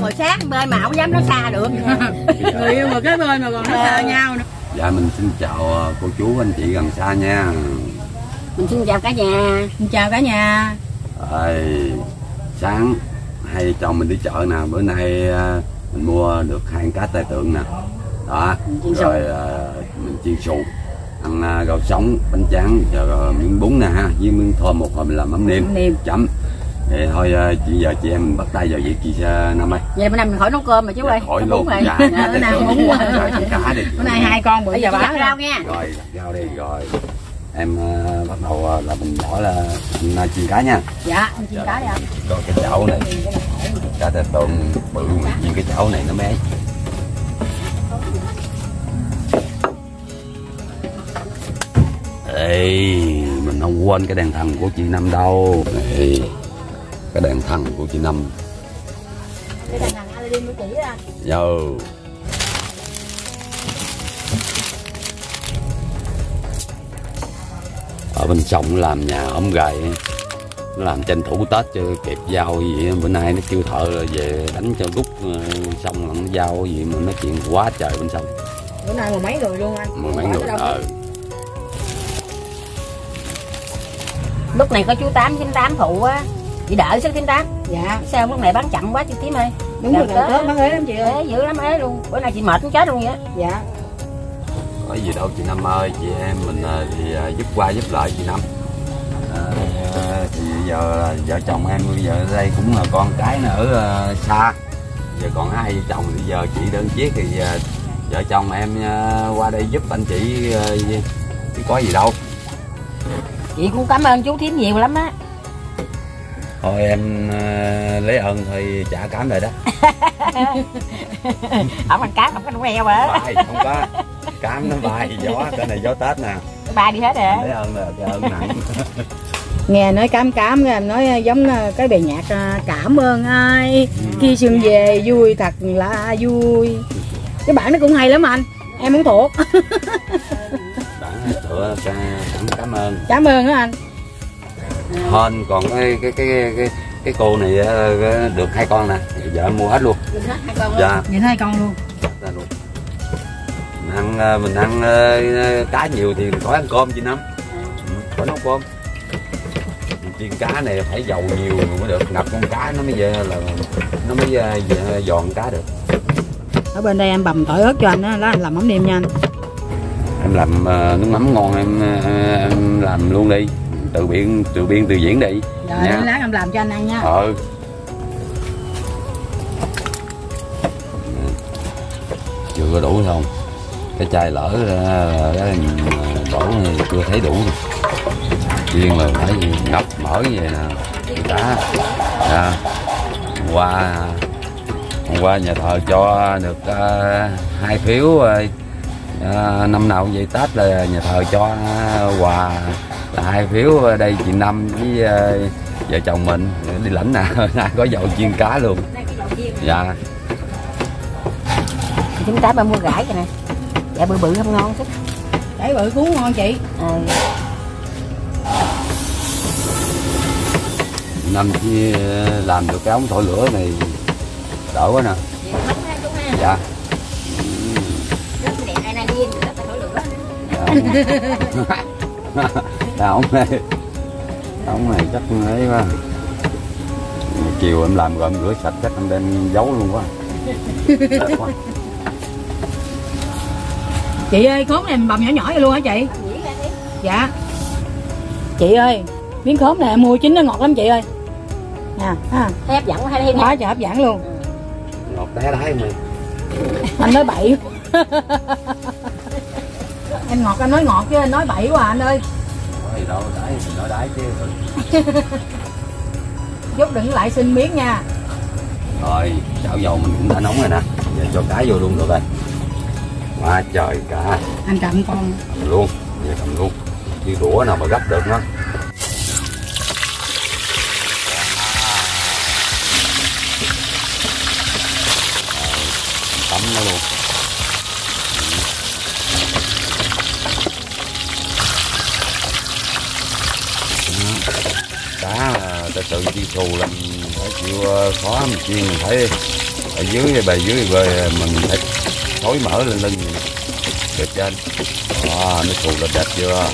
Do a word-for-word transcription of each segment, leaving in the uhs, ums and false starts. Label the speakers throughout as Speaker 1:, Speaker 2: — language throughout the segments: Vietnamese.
Speaker 1: ngồi sát bên mà không dám nói xa được.
Speaker 2: Người yêu mà cái bên mà còn nói xa nhau nữa.
Speaker 3: Dạ mình xin chào cô chú anh chị gần xa nha.
Speaker 1: Mình xin chào cả nhà.
Speaker 2: Xin chào cả nhà.
Speaker 3: Rồi, sáng hai chồng mình đi chợ nè, bữa nay mình mua được hai cá tai tượng nè. Đó, rồi mình chiên xù, ăn rau sống, bánh tráng, rồi miếng bún nè ha, với miếng thơm một hồi mình làm mắm nêm,
Speaker 1: nêm
Speaker 3: chấm. Thì thôi chị giờ chị em mình bắt tay vào việc chị Năm ơi.
Speaker 1: Vậy bữa nay mình khỏi nấu cơm mà chú ơi.
Speaker 3: Khỏi luôn. Dạ,
Speaker 1: bữa nay không
Speaker 3: muốn rồi cá đi.
Speaker 2: Bữa nay hai con bữa giờ báo
Speaker 1: rau nha.
Speaker 3: Rồi đặt rau đi rồi. Em uh, bắt đầu uh, là mình bỏ là uh, chiên cá nha.
Speaker 1: Dạ, chiên cá đi anh.
Speaker 3: Rồi cái chảo này, cá tai tượng bự mà chiên cái chảo này nó mới. Ê, mình không quên cái đèn thần của chị Năm đâu. Ê, cái đèn thần của chị Năm.
Speaker 1: Cái đèn thần a lê đê của chị á.
Speaker 3: Yo. Ở bên sông nó làm nhà ống gầy, nó làm tranh thủ Tết cho kịp giao gì. Bữa nay nó kêu thợ là về đánh cho rút xong là nó giao gì mà nói chuyện quá trời bên sông.
Speaker 2: Bữa nay mười mấy người luôn anh.
Speaker 3: Mười mấy người. Ờ.
Speaker 1: Lúc này có chú tám chín tám phụ á, chị đợi số chín tám.
Speaker 2: Dạ.
Speaker 1: Sao lúc này bán chậm quá chị Tím ơi.
Speaker 2: Đúng rồi, Tết bán ế lắm chị ơi.
Speaker 1: Ế dữ lắm ế luôn. Bữa nay chị mệt cũng chết luôn vậy.
Speaker 2: Dạ.
Speaker 3: Có gì đâu chị Năm ơi, chị em mình thì giúp qua giúp lại chị Năm. À, thì giờ vợ chồng em bây giờ ở đây cũng là con cái nó ở uh, xa. Giờ còn hai vợ chồng bây giờ chị đơn chiếc thì uh, vợ chồng em uh, qua đây giúp anh chị uh, chứ có gì đâu.
Speaker 1: Chị cũng cảm ơn chú Thím nhiều lắm á.
Speaker 3: Thôi em uh, lấy ơn thôi trả cám rồi đó.
Speaker 1: Không ăn cám, không có nuôi heo hả?
Speaker 3: Bài, không có. Cám nó bài, gió, cái này gió Tết nè.
Speaker 1: Cái bài đi hết rồi.
Speaker 3: Lấy ơn là cái ơn nặng.
Speaker 2: Nghe nói cám cám em nói giống cái bài nhạc cảm ơn ai khi xuân về vui thật là vui. Cái bản nó cũng hay lắm anh, em muốn thuộc.
Speaker 3: Bản tựa cảm, cảm ơn.
Speaker 2: Cảm ơn đó anh.
Speaker 3: Hên còn cái cái cái cái cái cô này được hai con nè, vợ mua hết luôn.
Speaker 1: Mình hết hai con luôn.
Speaker 3: Dạ.
Speaker 2: Nhìn hai con luôn.
Speaker 3: luôn. Mình ăn mình ăn cá nhiều thì khỏi ăn cơm chị Năm. Ừ, khỏi nấu cơm. Chiên cá này phải dầu nhiều mới được, ngập con cá nó mới về là nó mới giòn cá được.
Speaker 2: Ở bên đây em bầm tỏi ớt cho anh á, lá anh làm mắm nêm nha anh.
Speaker 3: Em làm uh, nước mắm ngon em, uh, em làm luôn đi, từ biên từ biên từ diễn đi.
Speaker 2: Rồi nha. Lát em làm cho anh ăn nha.
Speaker 3: Ừ. Chưa có đủ không? Cái chai lỡ cái đổ này chưa thấy đủ. Riêng là phải ngập mỡ như vậy nè. Cá. À, qua hôm qua nhà thờ cho được uh, hai phiếu uh, năm nào vậy Tết là nhà thờ cho uh, quà là hai phiếu ở đây chị Năm với uh, vợ chồng mình đi lãnh nè. Nay có dầu chiên cá luôn. Dạ.
Speaker 1: Chúng ta bà mua gãi kìa nè. Dạ bự bự không ngon thích.
Speaker 2: Gãi bự cuốn ngon chị.
Speaker 1: À.
Speaker 3: Năm chỉ làm được cái ống thổi lửa này đỡ quá nè. Dạ.
Speaker 1: Rất đẹp ai nay điên rất là thổi lửa.
Speaker 3: Dạ. Ống này, ống này chắc ấy quá. Chiều em làm rồi em rửa sạch chắc em đem giấu luôn quá. quá.
Speaker 2: Chị ơi, khóm này bầm nhỏ nhỏ vậy luôn hả chị? Dạ. Chị ơi, miếng khóm này em mua chín nó ngọt lắm chị ơi. Nè, ha.
Speaker 1: Thấy hấp dẫn quá hay thêm.
Speaker 2: Quá trời hấp dẫn luôn.
Speaker 3: Ngọt té đáy mà.
Speaker 2: Anh nói bậy. Em ngọt anh nói ngọt chứ anh nói bậy quá anh ơi.
Speaker 3: Nói gì đâu, đáy thì nói đáy chứ.
Speaker 2: Chút đừng lại xin miếng nha.
Speaker 3: Rồi, chảo dầu mình cũng đã nóng rồi nè. Giờ cho cá vô luôn được rồi. Quá trời cá.
Speaker 2: Anh cầm con.
Speaker 3: Cầm luôn, giờ cầm luôn. Chứ đũa nào mà gấp được nó. Tắm nó luôn. Cá từ từ đi xù là phải chịu khó mình chiên mình phải, phải ở dưới bề dưới bề mình phải thối mỡ lên lưng bề trên. Đó, nó cuộn lên đẹp chưa.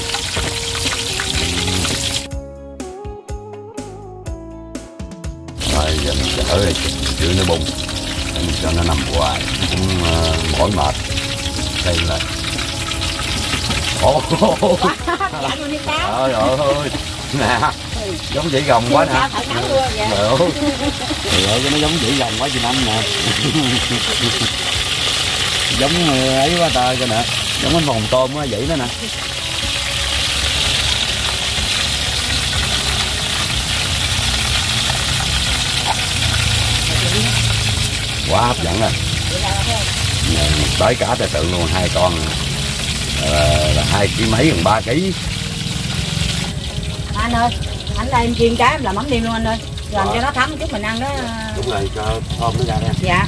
Speaker 3: Rồi giờ mình chở rồi giữ nó bung để mình cho nó nằm hoài cũng uh, mỏi mệt. Đây là ồ trời ơi nè giống chỉ gồng quá nè. Trời ơi trời ơi nó giống chỉ gồng quá chị Năm nè. Giống ấy quá ta cho nè, giống bánh phồng tôm quá vậy đó nè. Quá hấp dẫn rồi. Tới cả tài tượng luôn, hai con là hai ký mấy gần ba ký.
Speaker 2: Anh ơi, anh đây em chiên cá em làm mắm nêm luôn anh ơi. Làm cho nó thấm chút mình ăn đó.
Speaker 3: Đúng rồi, cho thơm nó ra đây.
Speaker 2: Dạ.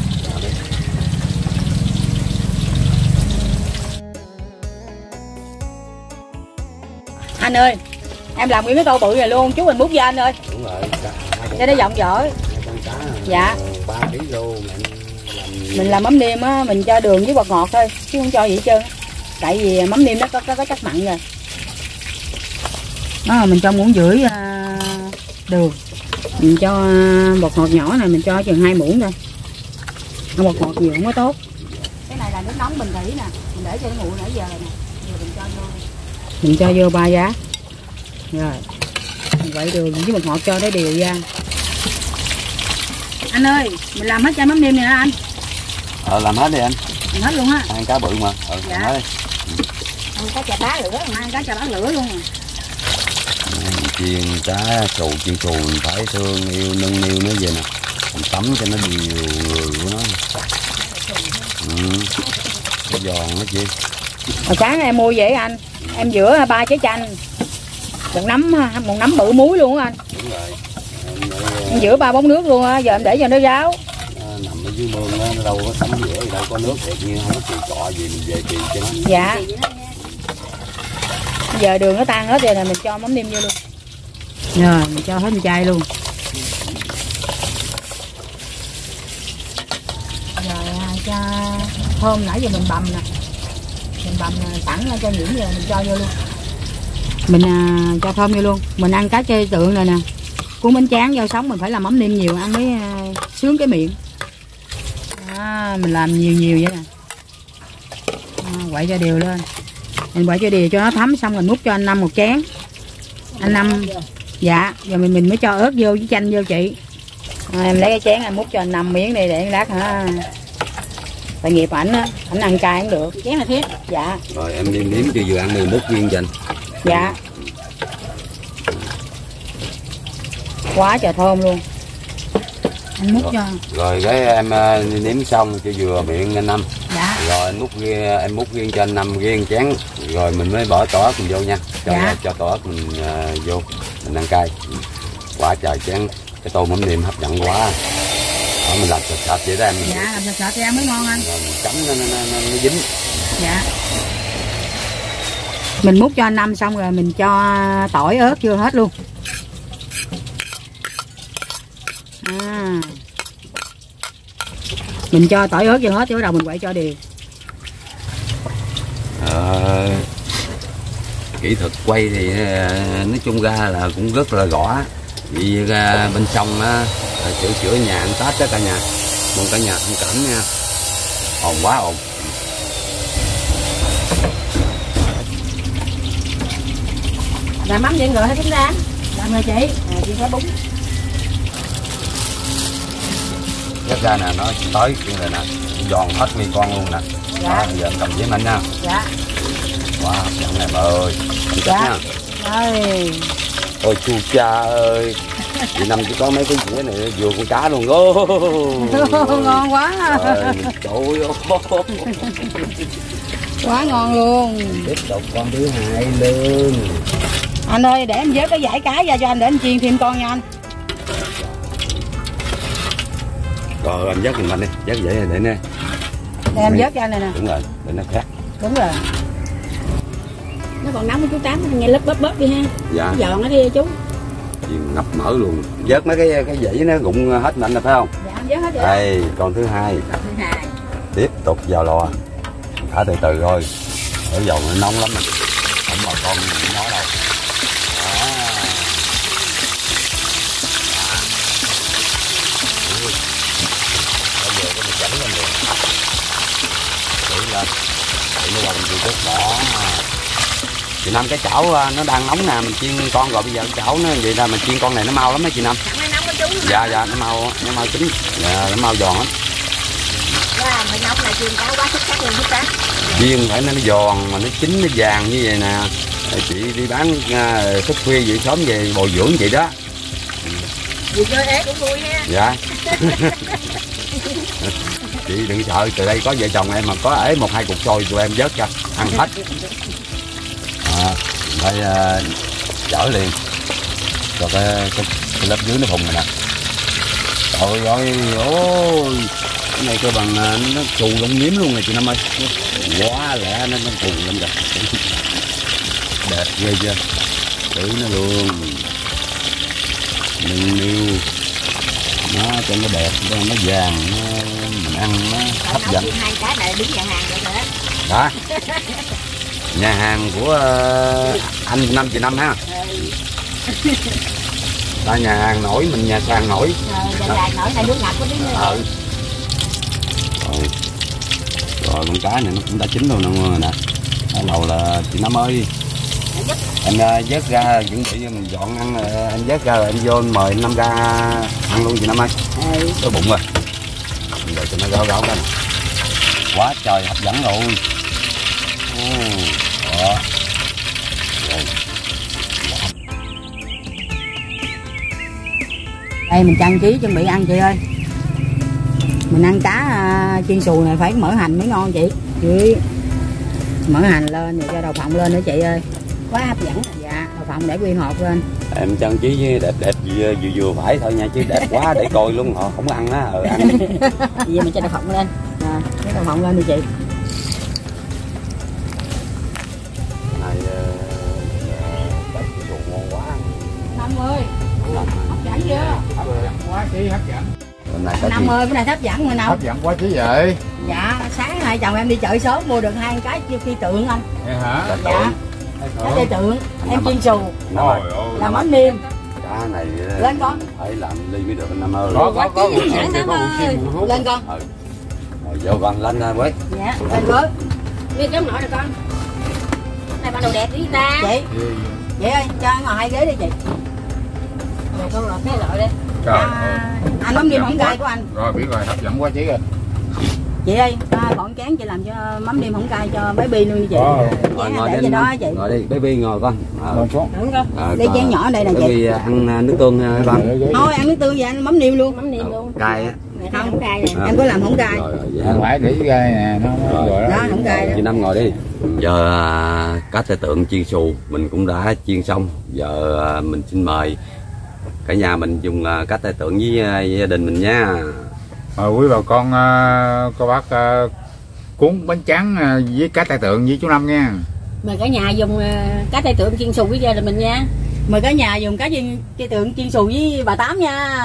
Speaker 2: Anh ơi, em làm nguyên cái tô bự này luôn, chú mình múc ra anh ơi.
Speaker 3: Đúng rồi.
Speaker 2: Cho nó giọng giỏi. Dạ.
Speaker 3: ba ký luôn.
Speaker 2: Mình làm mắm nêm á, mình cho đường với bột ngọt thôi, chứ không cho gì hết trơn. Tại vì mắm nêm nó có có, có chất mặn rồi. Đó, mình cho muỗng rưỡi uh, đường, mình cho uh, bột ngọt nhỏ này mình cho chừng hai muỗng thôi. Ăn bột ngọt nhiều không có tốt. Cái này là nước nóng bình thủy nè, mình để cho nó nguội nãy giờ này nè. Giờ mình cho vô. Mình cho vô ba giá. Rồi. Mình quậy đường với bột ngọt cho nó đều ra. Anh ơi, mình làm hết chai mắm nêm này hả anh?
Speaker 3: Ờ làm hết đi anh.
Speaker 2: Làm hết luôn á.
Speaker 3: Ăn cá bự mà. Ờ
Speaker 2: dạ.
Speaker 3: Làm hết đi.
Speaker 2: Ăn cá chà bá lửa, ăn cá chà bá lửa luôn.
Speaker 3: Chiên cá xù chiên xù mình phải thương yêu nâng niu nó về nè, mình tắm cho nó đều người của nó. Ừ. Cái giòn nó chi.
Speaker 2: Hồi sáng em mua vậy anh, em rửa ba trái chanh, một nắm một nắm bự muối luôn á anh.
Speaker 3: Đúng rồi.
Speaker 2: Em rửa ba bóng nước luôn á, giờ em để cho nó ráo.
Speaker 3: Nằm ở dưới mương đó, nó đâu có tắm rửa gì đâu có nước thiệt nhiên không có chịu cọ gì mình về kỳ cho nó.
Speaker 2: Dạ. Giờ đường nó tan hết rồi nè, mình cho mắm nêm vô luôn. Rồi mình cho hết chai luôn. Rồi cho thơm nãy giờ mình bằm nè, mình bằm tẳng cho nhuyễn giờ mình cho vô luôn. Mình à, cho thơm vô luôn. Mình ăn cá chê tượng này nè, cuốn bánh tráng rau sống mình phải làm mắm nêm nhiều ăn mới à, sướng cái miệng. À, mình làm nhiều nhiều vậy nè. À, quậy cho đều lên. Mình quậy cho đều cho nó thấm xong mình múc cho anh Năm một chén. Anh Năm dạ, giờ mình mình mới cho ớt vô với chanh vô chị. À, em lấy cái chén em múc cho anh Năm miếng đi để anh lát hả. Tại nghiệp ảnh á, ảnh ăn cay cũng được. Chén là thiết. Dạ.
Speaker 3: Rồi em nêm nếm cho vừa ăn mười mốt viên dành.
Speaker 2: Dạ. Quá trời thơm luôn. Anh múc
Speaker 3: rồi,
Speaker 2: cho.
Speaker 3: Rồi cái em uh, nếm xong cho vừa miệng anh Năm.
Speaker 2: Dạ.
Speaker 3: Rồi anh múc riêng, em múc riêng cho anh Năm riêng chén. Rồi mình mới bỏ tỏi mình vô nha. Cho
Speaker 2: dạ.
Speaker 3: cho tỏi mình uh, vô mình ăn cay. Quá trời chén cái tô mắm nêm hấp dẫn quá. Đó, mình làm sạch sạch vậy đó em.
Speaker 2: Dạ làm sạch sạch thì ăn mới ngon anh.
Speaker 3: Rồi mình chấm nó, nó, nó, nó dính.
Speaker 2: Dạ. Mình múc cho anh Năm xong rồi mình cho tỏi ớt vô hết luôn. À. Mình cho tỏi ớt vô hết rồi bắt đầu mình quậy cho đều.
Speaker 3: Ờ, kỹ thuật quay thì nói chung ra là cũng rất là gõ. Vì ra bên trong á sửa chữa nhà ăn Tết đó cả nhà, mong cả nhà thông cảm nha. Ồn quá ồn.
Speaker 2: Làm mắm điện rồi hay chúng ta làm rồi chị. À, chị phải bún.
Speaker 3: Chắc ra nè nó tới kia rồi nè, giòn hết nguyên con luôn nè.
Speaker 2: Dạ.
Speaker 3: Đó, giờ em cầm giấy anh nha.
Speaker 2: Dạ.
Speaker 3: Wow, giọng này bà ơi. Chị
Speaker 2: dạ.
Speaker 3: nha.
Speaker 2: Ơi.
Speaker 3: Ôi chu cha ơi. Chị Năm chỉ có mấy cái dĩa này vừa con cá luôn. Ô,
Speaker 2: ngon quá.
Speaker 3: Trời ơi.
Speaker 2: Quá ngon luôn.
Speaker 3: Tiếp tục con thứ hai luôn.
Speaker 2: Anh ơi để em vớt cái dải cá ra cho anh để anh chiên thêm con nha anh.
Speaker 3: Rồi em vớt giùm anh đi, vớt vậy để nè.
Speaker 2: Để em vớt cho anh này nè.
Speaker 3: Đúng rồi, để nó khác.
Speaker 2: Đúng rồi. Nó còn nóng với chú Tám, nghe lớp bóp bóp đi ha.
Speaker 3: Dạ.
Speaker 2: Giòn nó đi chú.
Speaker 3: Ngập mỡ luôn. Vớt mấy cái cái dĩ nó rụng hết mạnh rồi phải không?
Speaker 2: Dạ. vớt hết rồi.
Speaker 3: Đây con thứ hai.
Speaker 2: Con thứ hai.
Speaker 3: Tiếp tục vào lò. Thả từ từ thôi. Ở dầu nó nóng lắm. Không bà con nói đâu. Đó. Bây giờ có một chảnh lên rồi. Để lên. Để nó quần chút đó. Chị Năm cái chảo nó đang nóng nè, mình chiên con rồi bây giờ cái chảo nó vậy là mình chiên con này nó mau lắm đó chị Năm. Dạ dạ nó mau nó mau chín, dạ, nó mau giòn lắm.
Speaker 2: Wow, mình nóng là chiên cháo quá xuất sắc luôn hết á.
Speaker 3: Chiên phải nó giòn mà nó chín nó vàng như vậy nè. Chị đi bán uh, thức khuya vậy sớm về bồi dưỡng vậy đó.
Speaker 2: Vừa chơi ế cũng vui ha.
Speaker 3: Dạ. Chị đừng sợ, từ đây có vợ chồng em mà có ế một hai cục xôi tụi em vớt cho ăn hết. À, phải uh, chở liền cho cái, cái, cái lớp dưới nó phùng này nè. Trời ơi, ôi cái này cơ bằng nó xù lông nhiếm luôn này chị Năm ơi, quá lẹ nên nó phùng lên rồi. Đẹp ghê chưa, tử nó luôn, nâng niu nó cho nó đẹp, cho nó vàng, nó, mình ăn nó hấp dẫn.
Speaker 2: Hai cái này đứng nhà hàng vậy nữa.
Speaker 3: Đó. Nhà hàng của uh, anh Năm chị Năm ha. Ừ. Ta nhà hàng nổi, mình nhà sàn nổi.
Speaker 2: Ờ, nhà hàng nổi này nước ngập có tí nữa.
Speaker 3: Ừ. Rồi. Rồi con cá này nó cũng đã chín luôn rồi nè. Bắt đầu là chị Năm ơi. Anh uh, vớt ra chuẩn bị mình dọn ăn, uh, anh vớt ra rồi anh vô anh mời anh Năm ra ăn luôn chị Năm ơi. Ừ. Đói bụng rồi. Rồi cho nó gáo gáo lên. Quá trời hấp dẫn rồi. Đó.
Speaker 2: Đây mình trang trí chuẩn bị ăn chị ơi. Mình ăn cá uh, chiên xù này phải mỡ hành mới ngon chị. Chị mỡ hành lên rồi cho đậu phộng lên nữa chị ơi. Quá hấp dẫn. Dạ, đậu phộng để nguyên hộp lên.
Speaker 3: Em trang trí đẹp đẹp vừa vừa phải thôi nha, chứ đẹp quá để coi luôn họ không ăn á. Ờ ăn.
Speaker 2: Vậy mình cho đậu phộng lên. À, cái đậu phộng lên đi chị. Năm ơi, hấp dẫn chưa?
Speaker 4: Hấp dẫn quá chí hấp dẫn.
Speaker 2: Năm ơi, cái này hấp dẫn mà Năm.
Speaker 4: Hấp dẫn quá chí vậy.
Speaker 2: Dạ, sáng hai chồng em đi chợ sớm mua được hai cái phi tượng anh.
Speaker 4: Vậy hả?
Speaker 2: Dạ. Cái dây tượng, em chiên xù.
Speaker 4: Rồi,
Speaker 2: làm mắm nêm.
Speaker 3: Cá này
Speaker 2: lên con.
Speaker 3: Phải làm ly mới được anh Năm ơi.
Speaker 4: Có có có.
Speaker 2: Lên con.
Speaker 3: Ừ. Rồi vô con lên ra với.
Speaker 2: Dạ, lên với.
Speaker 1: Biết giống nổi rồi con. Này ban đầu đẹp đi ta.
Speaker 2: Chị. Chị ơi, cho ngồi hai ghế đi chị.
Speaker 1: Rồi con lọt cái loại đi.
Speaker 4: Trời
Speaker 2: à, anh mắm nêm hổng cay của anh.
Speaker 4: Rồi biết rồi, hấp dẫn quá chí rồi.
Speaker 2: Chị ơi, cho bọn chén chị làm cho mắm nêm hổng cay cho baby luôn đi chị.
Speaker 3: Rồi, ngồi
Speaker 2: để
Speaker 3: đi
Speaker 2: đó chị.
Speaker 3: Ngồi đi, baby ngồi con.
Speaker 4: Ngồi xuống.
Speaker 1: Đúng không?
Speaker 3: À,
Speaker 2: lấy chén nhỏ ở đây nè chị.
Speaker 3: Baby ăn nước tương con.
Speaker 2: Thôi ăn nước tương vậy anh mắm nêm luôn.
Speaker 1: Mắm nêm luôn.
Speaker 3: Cay á.
Speaker 1: Không, không cay nè.
Speaker 2: Em có làm hổng cay.
Speaker 3: Rồi, rồi,
Speaker 4: Không phải để gai nè, nó rồi
Speaker 2: đó không cay đó.
Speaker 3: Chị Năm ngồi đi. Giờ à, cá tây tượng chiên xù mình cũng đã chiên xong. Giờ à, mình xin mời cả nhà mình dùng à, cá tây tượng với à, gia đình mình nha.
Speaker 4: Mời quý bà con uh, cô bác uh, cuốn bánh tráng uh, với cá tai tượng với chú Năm nha.
Speaker 1: Mời cả nhà dùng uh, cá tây tượng chiên xù với gia đình mình nha.
Speaker 2: Mời cả nhà dùng cá chiên cây tượng chiên xù với bà Tám nha.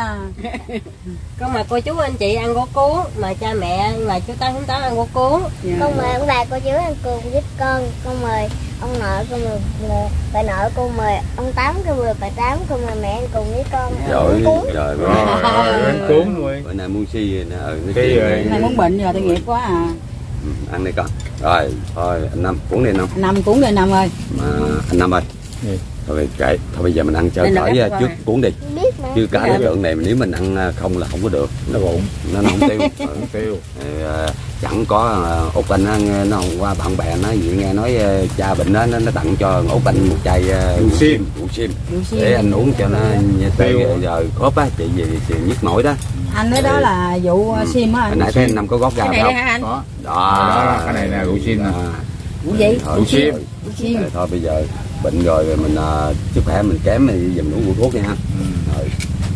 Speaker 1: Con mời cô chú anh chị ăn gỗ cuốn, mời cha mẹ và chú Tám chú Tám ăn gỗ cuốn.
Speaker 2: Yeah.
Speaker 5: Con mời ông bà cô chú ăn cùng với con. Con mời ông nội, con mời bà nội, con mời ông Tám, con mời bà Tám, con mời mẹ ăn cùng với con.
Speaker 3: Rồi,
Speaker 5: Cuốn.
Speaker 3: rồi,
Speaker 4: Rồi, rồi, bánh cuốn luôn.
Speaker 3: bữa nay muốn si nè, ừ, nó
Speaker 4: Cái
Speaker 3: chi
Speaker 4: rồi.
Speaker 2: Này muốn bệnh giờ tội nghiệp quá à.
Speaker 3: Ừ, ăn đi con. Rồi, thôi anh Năm cuốn đi Năm.
Speaker 2: Năm cuốn đi Năm ơi.
Speaker 3: Mà anh Năm ơi.
Speaker 4: Gì?
Speaker 3: Thôi kệ, thôi bây giờ mình ăn chơi
Speaker 1: Nên
Speaker 3: khỏi
Speaker 1: là
Speaker 3: trước cuốn đi.
Speaker 5: Biết mà.
Speaker 3: Chứ cá tây tượng này nếu mình ăn không là không có được,
Speaker 4: Nó bụng,
Speaker 3: nó nó không tiêu. Ừ.
Speaker 4: nó tiêu.
Speaker 3: Ờ, chẳng có uh, Út Anh nó, nó hôm qua bạn bè nó gì nghe nói uh, cha bệnh đó, nó nó tặng cho Út Anh một chai uh,
Speaker 4: Rượu sim.
Speaker 3: rượu sim để anh uống cho nó tiêu giờ khớp á, chị gì thì nhức nổi đó.
Speaker 2: Anh nói đó là vụ
Speaker 3: Ừ.
Speaker 2: sim á
Speaker 3: Hồi
Speaker 2: anh.
Speaker 3: nãy thấy anh Năm có gót ra
Speaker 1: Cái
Speaker 3: phải
Speaker 1: này
Speaker 3: không?
Speaker 1: hả anh?
Speaker 4: Có.
Speaker 3: Đó,
Speaker 4: Đó, cái này là rượu sim nè.
Speaker 2: Vụ gì?
Speaker 3: Thôi,
Speaker 4: Rượu sim.
Speaker 2: Rượu sim.
Speaker 3: Rồi, thôi bây giờ bệnh rồi mình uh, sức khỏe mình kém thì dùm uống rượu thuốc nha ha.
Speaker 4: Ừ.
Speaker 3: Rồi.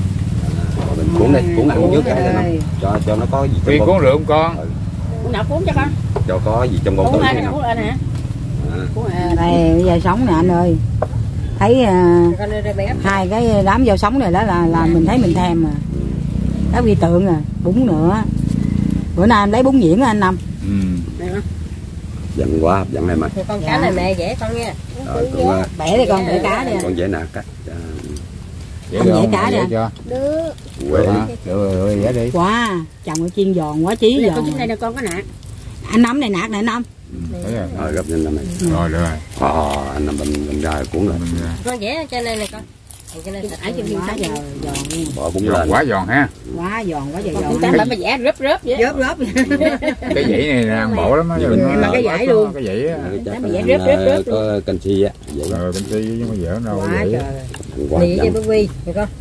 Speaker 3: À, mình cuốn đi, cuốn ăn trước cái cho, cho cho nó có gì trong
Speaker 4: Tiên
Speaker 3: bụng.
Speaker 4: cuốn rượu không con?
Speaker 3: Ừ.
Speaker 1: Cuốn nào cuốn cho con?
Speaker 3: Cho có gì trong bụng
Speaker 1: Cuốn
Speaker 3: tự
Speaker 1: lên,
Speaker 3: nhiên
Speaker 1: cuốn
Speaker 3: không?
Speaker 1: lên hả?
Speaker 3: À.
Speaker 1: Cuốn à,
Speaker 2: Đây bây giờ sống nè anh ơi. Thấy uh,
Speaker 1: con đưa ra bé.
Speaker 2: hai cái đám dao sống này đó là là mình thấy mình thèm mà. Cá vi tượng à, bún nữa. Bữa nay em lấy bún nhuyễn anh Năm.
Speaker 4: Ừ.
Speaker 3: Dặn quá hấp dẫn em ơi.
Speaker 1: Thì con cá này mẹ dễ con nha.
Speaker 3: Rồi con
Speaker 2: Bẻ đi con, bẻ cá đi.
Speaker 3: con dễ nè cắt.
Speaker 4: Dễ
Speaker 2: Anh
Speaker 4: được
Speaker 2: dễ
Speaker 4: không?
Speaker 2: cá
Speaker 4: Dễ
Speaker 2: nè.
Speaker 4: cho.
Speaker 5: Được.
Speaker 3: Quế.
Speaker 4: Được rồi, dễ đi.
Speaker 2: Quá, chồng ở chiên giòn quá chí
Speaker 1: Đây
Speaker 2: giòn.
Speaker 1: con chính đây nè con có nạt.
Speaker 2: Anh Năm này nạt này anh Năm.
Speaker 4: Thấy rồi.
Speaker 3: Rồi gấp lên năm này.
Speaker 4: Rồi được rồi.
Speaker 3: Ờ, anh nằm bên bên ra cuốn rồi.
Speaker 4: Mình ra.
Speaker 1: Con dễ cho nên là con. Cho nên ở trên
Speaker 2: Quá
Speaker 1: thiên
Speaker 2: giòn, giòn luôn.
Speaker 3: Bỏ bún
Speaker 4: Giòn
Speaker 3: lên.
Speaker 4: quá giòn ha.
Speaker 2: Quá giòn, quá giòn.
Speaker 1: chúng ta phải mà vẽ rớp rớp vậy.
Speaker 2: Rớp rớp.
Speaker 4: Cái dãy này là ăn bổ lắm á.
Speaker 3: Mình
Speaker 4: Đừng-
Speaker 2: mà cái dãy luôn.
Speaker 4: Cái dãy á.
Speaker 3: Chắc
Speaker 1: Để mà vẽ
Speaker 3: anh,
Speaker 1: rớp, rớp, rớp
Speaker 3: có canxi á. Vậy đó.
Speaker 4: Ờ, canxi chứ mà dễ đâu.
Speaker 2: Quá
Speaker 4: Dãy.
Speaker 2: trời.
Speaker 3: Ăn quá
Speaker 1: Đi với
Speaker 3: dặn.
Speaker 1: bác Vi, được con.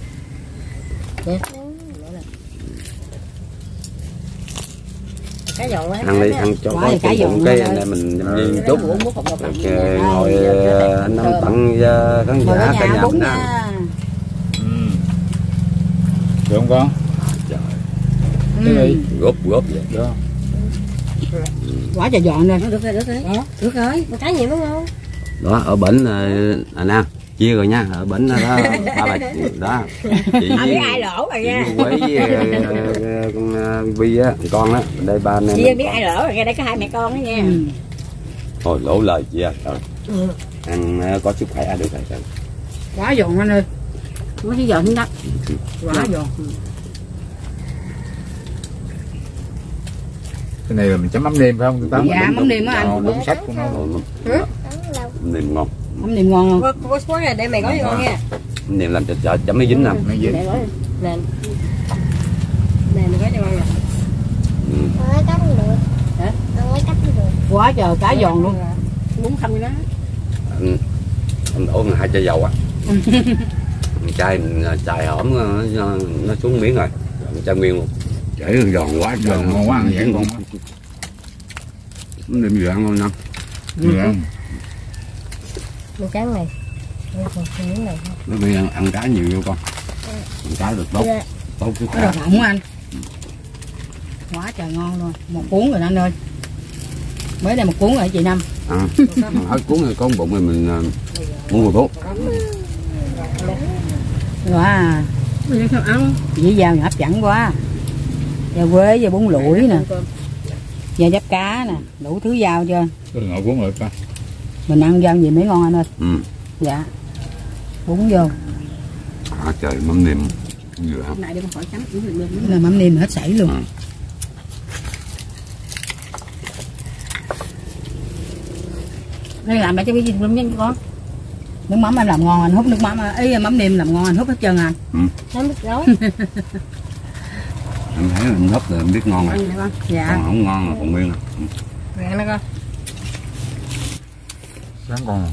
Speaker 1: Cá giòn quá.
Speaker 3: Ăn đi, ăn cho
Speaker 2: Quá
Speaker 3: có
Speaker 2: thì cá
Speaker 3: cái
Speaker 2: giòn
Speaker 3: bụng cái
Speaker 2: lên
Speaker 3: anh
Speaker 2: đây.
Speaker 3: em mình nhâm
Speaker 4: Ừ.
Speaker 3: viên chút.
Speaker 1: Uống một hộp
Speaker 3: Ok, ngồi ờ, anh Năm tặng cho khán
Speaker 2: Mời
Speaker 3: giả
Speaker 2: cả
Speaker 3: cả
Speaker 2: nhà
Speaker 3: nhà
Speaker 2: bún
Speaker 3: mình
Speaker 2: nha.
Speaker 3: ăn.
Speaker 4: Ừ. Được không con?
Speaker 3: Trời,
Speaker 4: Cái
Speaker 2: Ừ.
Speaker 4: gì?
Speaker 3: góp góp vậy.
Speaker 4: Được.
Speaker 2: Quá trời giòn rồi.
Speaker 1: Được rồi, được rồi. Được rồi, một cái nhiều đúng không?
Speaker 3: Đó ở bển anh Nam chia rồi nha, ở bển đó ba bà đó chị
Speaker 1: Không biết ai lỗ rồi nha.
Speaker 3: Quế với ờ, ờ, con ờ, Vi á, con á, đây ba anh em.
Speaker 1: Chị biết ai lỗ rồi, đây có hai mẹ con đó nha.
Speaker 2: Ừ.
Speaker 3: Thôi lỗ lời chị à. Trời.
Speaker 1: Ừ.
Speaker 3: Ăn ờ, có sức khỏe à, được rồi. Trời.
Speaker 2: Quá giòn anh ơi. Quá chứ giòn đất. Quá giòn.
Speaker 4: Cái này là mình chấm mắm nêm phải không? Tấm?
Speaker 2: Dạ, mắm nêm á anh.
Speaker 4: Ờ, đúng sách của nó.
Speaker 3: Ờ, Nêm ngon,
Speaker 2: Mắm nêm ngon không?
Speaker 1: Có có số này để mày gói cho con nha.
Speaker 3: nêm làm cho chợ chấm mới dính nè.
Speaker 4: Nó dính.
Speaker 1: Để gói. Nè. Nè mày gói cho con nè.
Speaker 3: Ừ.
Speaker 5: Con lấy cắt được.
Speaker 1: Hả?
Speaker 5: Con lấy cắt được.
Speaker 2: Quá trời cá giòn luôn.
Speaker 1: Bún không vậy đó.
Speaker 3: Anh anh đổ hai chai dầu á. Chai chai hổm nó, nó xuống miếng rồi, chai nguyên luôn. Chảy giòn quá trời.
Speaker 4: Giòn ngon quá, ăn vậy ngon quá.
Speaker 3: Nêm vừa ăn ngon năm.
Speaker 4: Được không?
Speaker 1: Miếng trắng này. Miếng này.
Speaker 3: Nó bây ăn, ăn cá nhiều vô con. Ăn cá được tốt,
Speaker 1: Dạ.
Speaker 3: tốt sức
Speaker 2: Có
Speaker 3: khỏe.
Speaker 2: đậu phộng anh. Quá trời ngon luôn. Một cuốn rồi anh ơi. Mới đây một cuốn rồi chị Năm.
Speaker 3: À, hết cuốn rồi có một bụng rồi mình uh, mua một cuốn.
Speaker 2: Wow.
Speaker 1: Mình không ăn.
Speaker 2: Dĩ dao hấp dẫn quá. Và quế và bún lũi nè. Và giáp cá nè. Đủ thứ dao chưa.
Speaker 4: Tôi ngồi cuốn lại coi.
Speaker 2: Mình ăn dao gì mới ngon anh ơi.
Speaker 3: Ừ.
Speaker 2: Dạ. Bún vô.
Speaker 3: À, trời mắm nêm vừa ăn.
Speaker 1: Này để con khỏi chấm cũng được được.
Speaker 2: Là mắm nêm hết sảy luôn.
Speaker 3: Ừ.
Speaker 2: Đây làm lại cho cái gì luôn nha con. Nước mắm anh làm ngon anh hút nước mắm ấy mắm nêm làm ngon anh hút hết trơn anh.
Speaker 3: Ừ.
Speaker 1: Chấm nước rối.
Speaker 3: Em thấy mình hấp là em biết ngon rồi.
Speaker 1: Ăn nè con.
Speaker 2: Dạ.
Speaker 3: Còn không ngon là còn nguyên.
Speaker 1: Mày ăn nó con.
Speaker 4: Sáng con.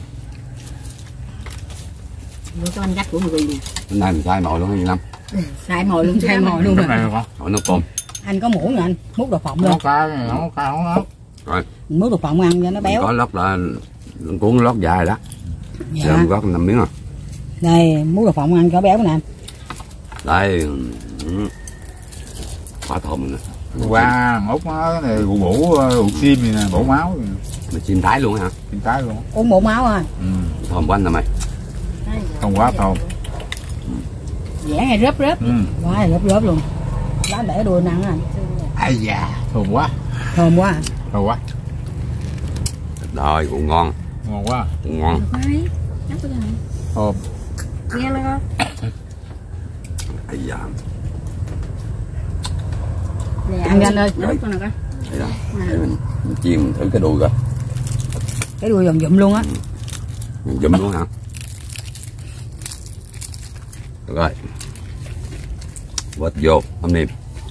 Speaker 1: Đưa cho anh dắt của người nè.
Speaker 3: Hôm nay mình sai mồi luôn hay gì Năm?
Speaker 2: Sai mồi luôn, sai mồi luôn
Speaker 4: Cái
Speaker 2: rồi.
Speaker 4: này con.
Speaker 3: Hỏi nó tôm.
Speaker 2: Anh có muỗng nè anh, múc đồ phộng
Speaker 4: Không
Speaker 2: lên.
Speaker 4: có cá, không có cá, không có.
Speaker 3: Rồi,
Speaker 2: Mình múc đồ phộng ăn cho nó béo.
Speaker 3: có lót là cuốn lót dài đó. Giờ
Speaker 2: Dạ.
Speaker 3: em gót năm miếng rồi.
Speaker 2: Đây, múc đồ phộng ăn cho béo nè anh.
Speaker 3: Đây. Ừ. Quá thơm nè.
Speaker 4: Qua ốc nó này rượu bổ rượu sim này nè, bổ máu.
Speaker 3: Mình chim thái luôn hả?
Speaker 4: Kim tái luôn.
Speaker 2: Uống bộ máu thôi.
Speaker 4: Ừ.
Speaker 3: Thơm quá anh mày.
Speaker 4: Không quá thơm.
Speaker 2: Dẻ hay rớp rớp.
Speaker 4: Ừ.
Speaker 2: Quá rớp rớp luôn. Lá bẻ đuôi ăn anh.
Speaker 4: Ai da, thơm quá.
Speaker 2: Thơm quá à.
Speaker 4: Thơm quá.
Speaker 3: Rồi, cũng ngon.
Speaker 4: Ngon quá.
Speaker 3: Cũng ngon.
Speaker 1: Khoai. Chấm cái này.
Speaker 4: Thơm.
Speaker 1: Nghe nó con.
Speaker 3: Ây da.
Speaker 1: Nè,
Speaker 2: Ăn đi anh ơi.
Speaker 1: Đốt con nào con.
Speaker 3: Đây đó. Để mình, mình chiên mình thử cái đùi coi.
Speaker 2: Cái đuôi giòn dụm luôn á.
Speaker 3: Mình dùm luôn hả? Được rồi. Vớt vô, mắm nêm.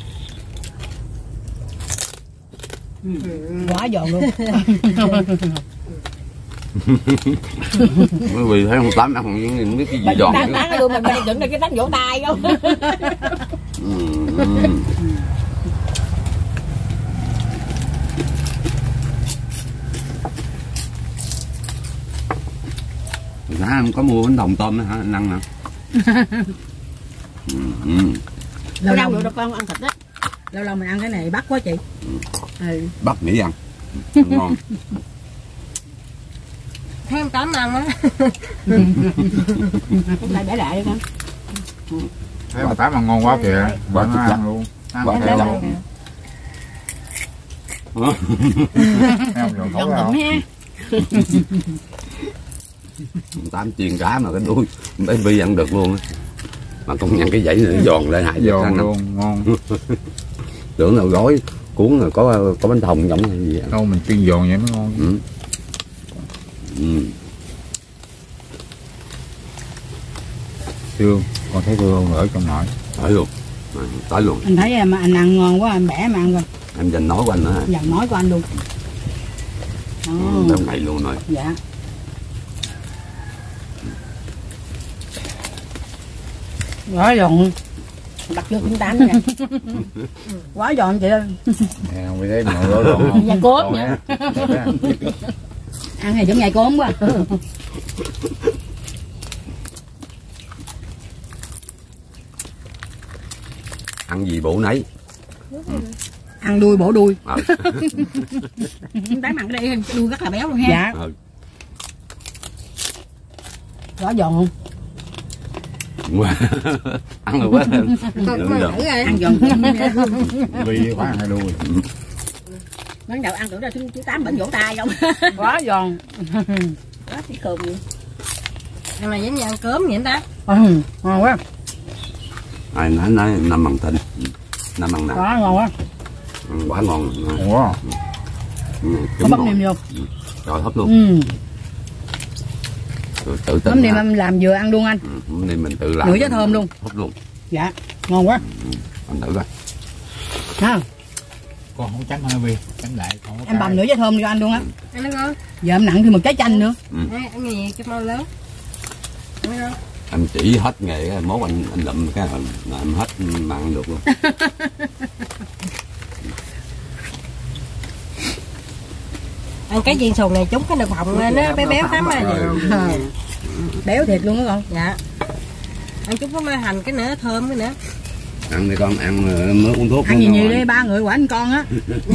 Speaker 2: Quá giòn luôn.
Speaker 3: Bởi vì thấy không tám ăn không biết cái gì giòn.
Speaker 2: Tán tán cái đuôi mình mình dựng được cái tán vỗ tay không.
Speaker 3: Ừ, ừ. Giá em có mua bánh đồng tôm nữa hả? Anh ăn nè. Ừ, ừ.
Speaker 2: Lâu
Speaker 1: Lâu
Speaker 2: lâu
Speaker 1: được con ăn thịt đó.
Speaker 2: lâu lâu mình ăn cái này bắt quá chị. Ừ.
Speaker 3: Bắt Mỹ ăn. Ăn ngon.
Speaker 1: Thấy em Tám ăn á.
Speaker 2: Lại bẻ lại đi con.
Speaker 4: Thế mà tám mà ngon quá kìa.
Speaker 3: Quá
Speaker 4: Nó
Speaker 3: chích
Speaker 4: ăn
Speaker 3: lắm.
Speaker 4: luôn. Ăn
Speaker 3: Quá
Speaker 4: theo
Speaker 3: chích lắm.
Speaker 4: luôn. Thấy không? Giòn
Speaker 2: Giòn ngụm ha.
Speaker 3: Tám chiên cá mà cái đuôi baby ăn được luôn á. Mà công nhận cái dãy này nó giòn lại hại
Speaker 4: Giòn
Speaker 3: giòn
Speaker 4: luôn, ngon.
Speaker 3: tưởng nào gói cuốn rồi có có bánh thòng giống hay gì vậy.
Speaker 4: Đâu mình chiên giòn vậy mới ngon.
Speaker 3: Ừ. Ừ.
Speaker 4: Thương, con thấy thương ở trong nội.
Speaker 3: Tới luôn. À, tới luôn.
Speaker 2: Anh thấy mà anh ăn ngon quá anh bẻ mà ăn rồi.
Speaker 3: Em dành nói của anh nữa hả?
Speaker 2: Dần nói của anh luôn.
Speaker 3: Ừ,
Speaker 2: Oh.
Speaker 3: trong này luôn rồi.
Speaker 2: Dạ. Quá giòn. Đặt vô chín tám nha. Quá giòn chị ơi.
Speaker 4: Nè, không biết thấy màu đó giòn không?
Speaker 2: Dạ cốm nha. Ăn thì giống ngày cốm quá.
Speaker 3: Ăn gì bổ nấy.
Speaker 2: Ăn đuôi bổ đuôi.
Speaker 3: Ờ.
Speaker 2: Tám ăn cái đây đuôi rất là béo luôn ha. Dạ.
Speaker 3: Ờ.
Speaker 2: Quá giòn không?
Speaker 3: Ăn rồi quá thêm.
Speaker 2: Ăn giòn.
Speaker 4: Vì quá ăn hai đuôi.
Speaker 2: Ban đầu ăn tưởng ra thứ tám bệnh vỗ tay không? Quá giòn. Quá chỉ cường vậy.
Speaker 1: Ăn này giống như ăn cớm vậy ta.
Speaker 2: Ừ, ngon quá.
Speaker 3: Ai nói nói năm bằng thịnh, năm bằng nào.
Speaker 2: Quá ngon quá.
Speaker 3: Ừ, quá ngon.
Speaker 4: Ngon quá.
Speaker 3: Ừ,
Speaker 2: Có bắp niêm vô.
Speaker 3: Rồi hấp luôn.
Speaker 2: Ừ.
Speaker 3: Rồi tự tin.
Speaker 2: Bắp niêm em làm vừa ăn luôn anh.
Speaker 3: Ừ, bắp niêm mình tự làm.
Speaker 2: Nửa trái thơm luôn.
Speaker 3: Hấp luôn.
Speaker 2: Dạ, ngon quá.
Speaker 3: Ừ, anh thử coi.
Speaker 2: Ha.
Speaker 4: Con không chấm hơi vì chấm lại không có
Speaker 2: Em bằm
Speaker 4: cay.
Speaker 2: nửa trái thơm cho anh luôn á.
Speaker 1: Ăn nó ngon.
Speaker 2: Giờ em nặng thêm một trái chanh nữa.
Speaker 3: Ừ.
Speaker 1: Ăn, ăn gì cho mau lớn. Ăn nó ngon.
Speaker 3: Anh chỉ hết nghề cái mốt anh anh lụm cái là em hết mặn được luôn.
Speaker 1: Ăn cái chiên xù này trúng cái đậu phộng nó béo béo lắm à.
Speaker 2: Béo thiệt luôn á con.
Speaker 1: Dạ. Ăn chút có mai hành cái nữa thơm cái nữa.
Speaker 3: Ăn đi con, ăn mới uống thuốc.
Speaker 2: Ăn gì nhiều đi, ba người của anh con á.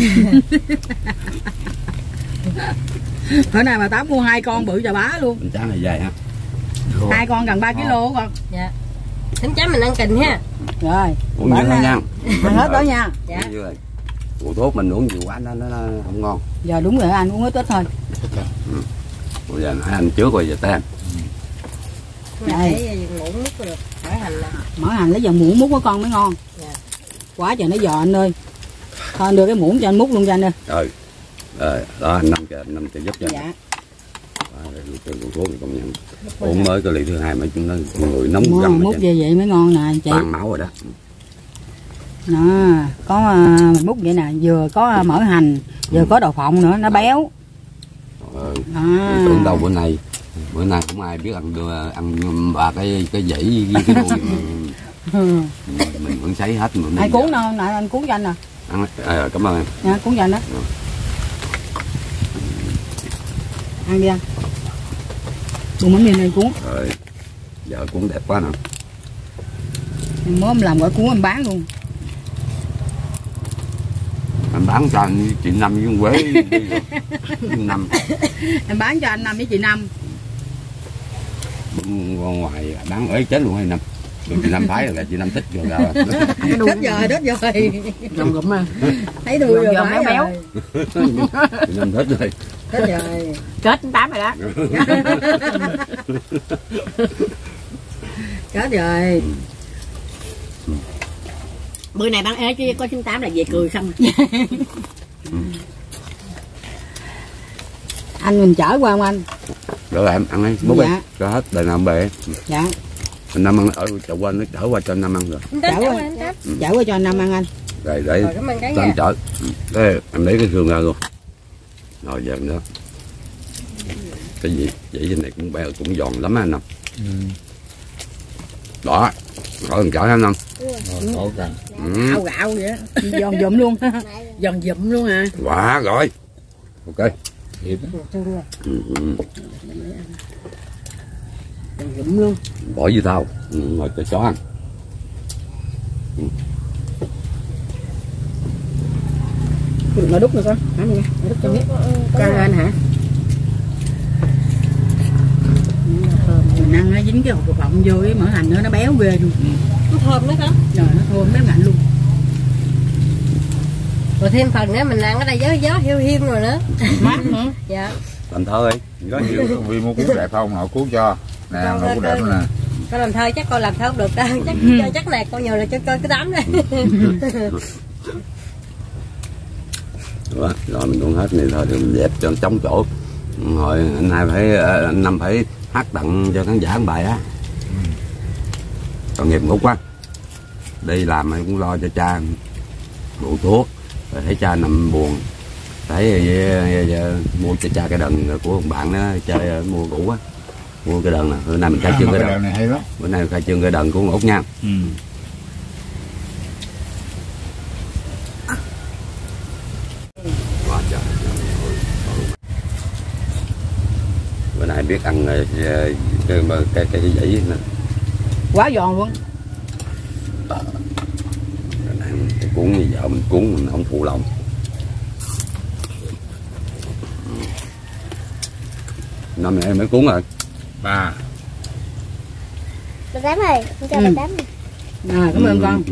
Speaker 2: Bữa nay bà Tám mua hai con bự chà bá luôn.
Speaker 3: Bánh tráng này dài ha.
Speaker 2: Hai con gần ba kilo con.
Speaker 1: Dạ. Tính chấm mình ăn kình ha.
Speaker 2: Rồi.
Speaker 3: Uống nhiều thôi nha.
Speaker 2: Ăn hết đó nha.
Speaker 1: Dạ.
Speaker 3: Uống thuốc mình uống nhiều quá nó, nó, nó không ngon.
Speaker 2: Giờ đúng rồi anh uống hết ít thôi.
Speaker 3: Ừ. Bây giờ nói anh trước rồi giờ tới em.
Speaker 1: Đây. Để ngủ mút được. Mỡ hành nè.
Speaker 2: Mỡ hành lấy dòng muỗng múc của con mới ngon.
Speaker 1: Dạ.
Speaker 2: Quá trời nó giò anh ơi. Thôi anh đưa cái muỗng cho anh múc luôn cho anh ơi.
Speaker 3: Rồi. Rồi, đó anh năm chờ năm chờ giúp cho
Speaker 2: Dạ.
Speaker 3: anh. Từ uống thuốc thì công nhận. Uống mới cái ly thứ hai mà chúng nó người nóng
Speaker 2: Mua,
Speaker 3: gầm
Speaker 2: múc về vậy mới ngon nè chị.
Speaker 3: Toàn máu rồi đó.
Speaker 2: Đó, có uh, mình múc vậy nè, vừa có mỡ hành, vừa có đậu phộng nữa, nó béo.
Speaker 3: Ờ,
Speaker 2: À.
Speaker 3: tưởng đâu bữa nay bữa nay không ai biết ăn đưa ăn ba cái cái dãy với cái đuôi mình, mình vẫn sấy hết mà
Speaker 2: Ai cuốn đâu, nãy anh cuốn cho anh nè.
Speaker 3: ăn à, cảm ơn em.
Speaker 2: Nha, cuốn cho anh đó. Ăn đi anh. Bùi mắm nêm này cuốn.
Speaker 3: Rồi giờ cũng đẹp quá nè.
Speaker 2: Mới em làm quả cuốn em bán luôn.
Speaker 3: Em bán cho anh chị Năm với con Quế Năm.
Speaker 2: Em bán cho anh Năm với chị Năm.
Speaker 3: Ngoài bán ấy chết luôn hay Năm. Rồi chị Năm phái là chị Năm thích rồi là
Speaker 2: Đứt rồi, đứt rồi.
Speaker 1: Gầm gụm à.
Speaker 2: Thấy đuôi rồi,
Speaker 1: béo béo.
Speaker 3: chị Năm thích rồi.
Speaker 2: Chết rồi. Chết tám rồi đó. Chết rồi. Bữa này bán ế chứ có chín tám là về cười không. Anh mình chở qua không anh?
Speaker 3: Rồi em ăn đi, bố
Speaker 2: Dạ.
Speaker 3: đi. Cho hết đời nào bề.
Speaker 2: Dạ.
Speaker 3: Năm ăn ở chợ quên nó chở qua cho Năm ăn rồi.
Speaker 2: Chở qua, chở qua cho anh Năm ăn anh.
Speaker 3: Rồi để
Speaker 1: Rồi, cảm ơn cái
Speaker 3: cho anh
Speaker 1: nha.
Speaker 3: chở. Đây, em lấy cái xương ra luôn. Rồi giờ nữa. Cái gì? Vậy trên này cũng bèo cũng giòn lắm anh Năm.
Speaker 4: Ừ.
Speaker 3: Đó. Rồi mình chở anh Năm.
Speaker 4: Tốt rồi.
Speaker 3: Ừ.
Speaker 2: Gạo gạo vậy á. Giòn dụm luôn. Giòn dụm luôn à.
Speaker 3: Quá rồi. Ok.
Speaker 4: Hiệp.
Speaker 3: Ừ, ừ.
Speaker 2: Giòn dụm luôn.
Speaker 3: Bỏ với tao. Ừ, ngồi cho chó ăn.
Speaker 2: Nó đút nữa con. Hả nha. Nó đút cho biết. Căng lên hả? Mình ăn nó dính cái hột bột lọng vô với mỡ hành nữa nó béo ghê luôn.
Speaker 1: nó thơm nữa không?
Speaker 2: Rồi nó thơm mấy lạnh luôn.
Speaker 1: Rồi thêm phần nữa mình ăn ở đây gió gió hiu hiu rồi nữa.
Speaker 2: Mát hả?
Speaker 1: Dạ.
Speaker 3: Làm thơ đi.
Speaker 4: Có nhiều vì mua cuốn đẹp không nội cuốn cho nè,
Speaker 1: Con
Speaker 4: nội cuốn đẹp nè.
Speaker 1: Con làm thơ chắc con làm thơ không được đâu, chắc
Speaker 2: Ừ.
Speaker 1: chắc này con nhờ là cho coi cái đám này.
Speaker 3: Rồi, rồi mình uống hết này thôi thì mình dẹp cho trống chỗ. Rồi anh hai phải anh Năm phải hát tặng cho khán giả một bài á. Tội nghiệp ngủ quá. Đi làm anh cũng lo cho cha bộ thuốc, rồi thấy cha nằm buồn, thấy mua cho cha cái đờn của một bạn đó chơi mua ngủ á, mua cái đờn nè, bữa nay mình khai trương cái đờn
Speaker 4: này hay lắm.
Speaker 3: Bữa nay khai trương cái đờn của Út nha.
Speaker 4: Ừ.
Speaker 3: Quá trời. Bữa nay biết ăn cái cái cái, cái dĩ nè.
Speaker 2: Quá giòn luôn.
Speaker 3: Cái cuốn như vợ mình cuốn mình không phụ lòng. Năm nay mới cuốn rồi.
Speaker 4: Ba.
Speaker 5: Bà Tám ơi, con cho
Speaker 2: Ừ.
Speaker 5: bà Tám nè.
Speaker 2: À, cảm ơn con.
Speaker 3: Ừ.